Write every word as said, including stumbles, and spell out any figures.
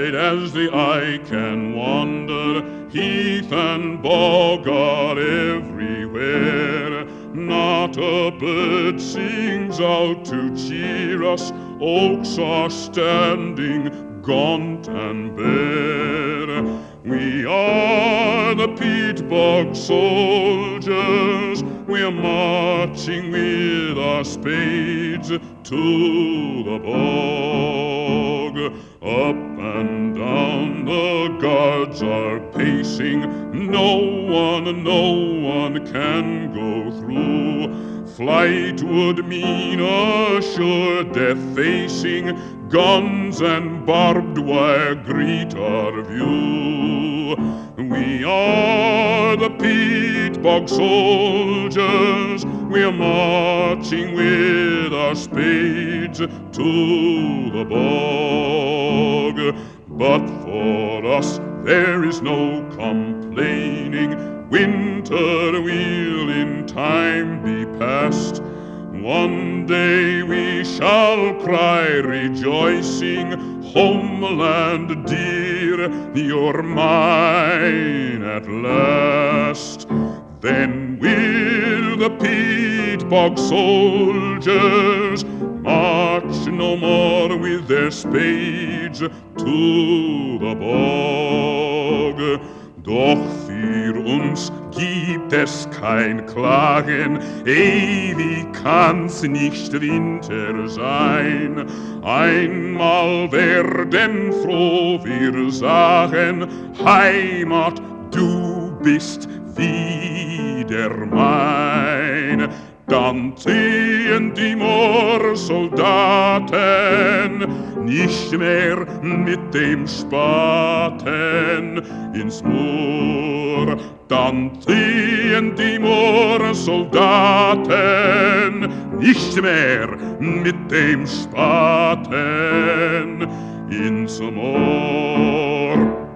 wide as the eye can wander, heath and bog are everywhere. Not a bird sings out to cheer us, oaks are standing gaunt and bare. We are the peat bog soldiers, we are marching with our spades to the bog. Up and down the guards are pacing, no one, no one can go through. Flight would mean a sure death facing, guns and barbed wire greet our view. We are the peat bog soldiers, we are marching with our spades to the bog. But for us there is no complaining, winter will in time be past. One day we shall cry rejoicing, homeland dear, you're mine at last. Then will the peat bog soldiers march no more with their spades to the bog. Doch für uns gibt es kein Klagen, ewig kann's nicht Winter sein. Einmal werden froh wir sagen, Heimat, du bist wieder mein. Dann ziehen die Moorsoldaten nicht mehr mit dem Spaten ins Moor. Dann ziehen die Moorsoldaten nicht mehr mit dem Spaten ins Moor.